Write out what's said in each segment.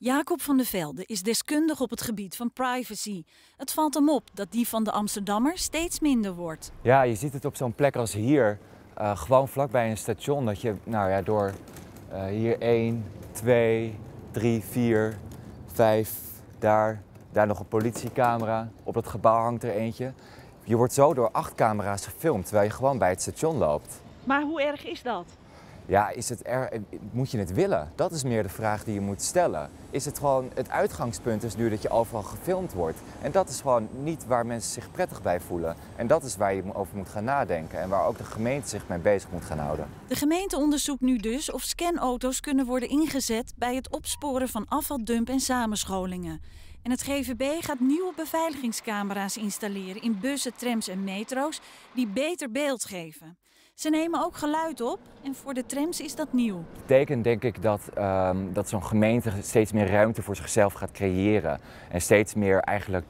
Jacob van de Velde is deskundig op het gebied van privacy. Het valt hem op dat die van de Amsterdammer steeds minder wordt. Ja, je ziet het op zo'n plek als hier, gewoon vlakbij een station, dat je door hier 1, 2, 3, 4, 5, daar nog een politiecamera. Op het gebouw hangt er eentje. Je wordt zo door 8 camera's gefilmd terwijl je gewoon bij het station loopt. Maar hoe erg is dat? Ja, moet je het willen? Dat is meer de vraag die je moet stellen. Is het gewoon, het uitgangspunt is nu dat je overal gefilmd wordt. En dat is gewoon niet waar mensen zich prettig bij voelen. En dat is waar je over moet gaan nadenken en waar ook de gemeente zich mee bezig moet gaan houden. De gemeente onderzoekt nu dus of scanauto's kunnen worden ingezet bij het opsporen van afvaldump en samenscholingen. En het GVB gaat nieuwe beveiligingscamera's installeren in bussen, trams en metro's die beter beeld geven. Ze nemen ook geluid op en voor de trams is dat nieuw. Dat betekent denk ik dat zo'n gemeente steeds meer ruimte voor zichzelf gaat creëren. En steeds meer eigenlijk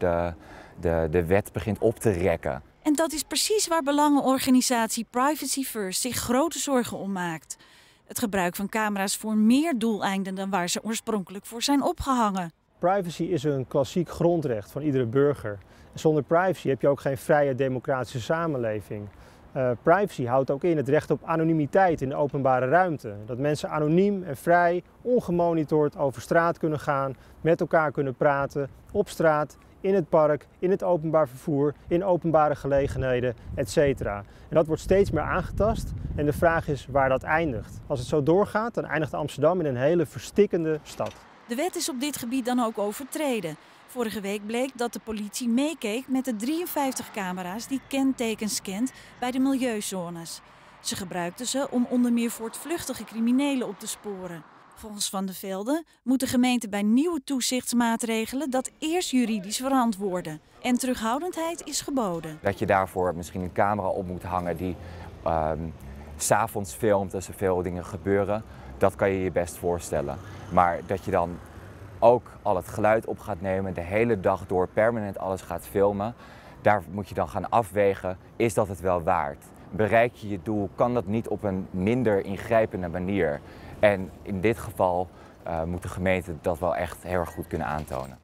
de wet begint op te rekken. En dat is precies waar belangenorganisatie Privacy First zich grote zorgen om maakt. Het gebruik van camera's voor meer doeleinden dan waar ze oorspronkelijk voor zijn opgehangen. Privacy is een klassiek grondrecht van iedere burger. Zonder privacy heb je ook geen vrije democratische samenleving. Privacy houdt ook in het recht op anonimiteit in de openbare ruimte. Dat mensen anoniem en vrij, ongemonitord over straat kunnen gaan, met elkaar kunnen praten, op straat, in het park, in het openbaar vervoer, in openbare gelegenheden, etc. En dat wordt steeds meer aangetast en de vraag is waar dat eindigt. Als het zo doorgaat, dan eindigt Amsterdam in een hele verstikkende stad. De wet is op dit gebied dan ook overtreden. Vorige week bleek dat de politie meekeek met de 53 camera's die kentekens scant bij de milieuzones. Ze gebruikten ze om onder meer voortvluchtige criminelen op te sporen. Volgens Van de Velde moet de gemeente bij nieuwe toezichtsmaatregelen dat eerst juridisch verantwoorden. En terughoudendheid is geboden. Dat je daarvoor misschien een camera op moet hangen die 's avonds filmt als er veel dingen gebeuren, dat kan je je best voorstellen. Maar dat je dan ook al het geluid op gaat nemen, de hele dag door permanent alles gaat filmen. Daar moet je dan gaan afwegen, is dat het wel waard? Bereik je je doel, kan dat niet op een minder ingrijpende manier? En in dit geval moet de gemeente dat wel echt heel erg goed kunnen aantonen.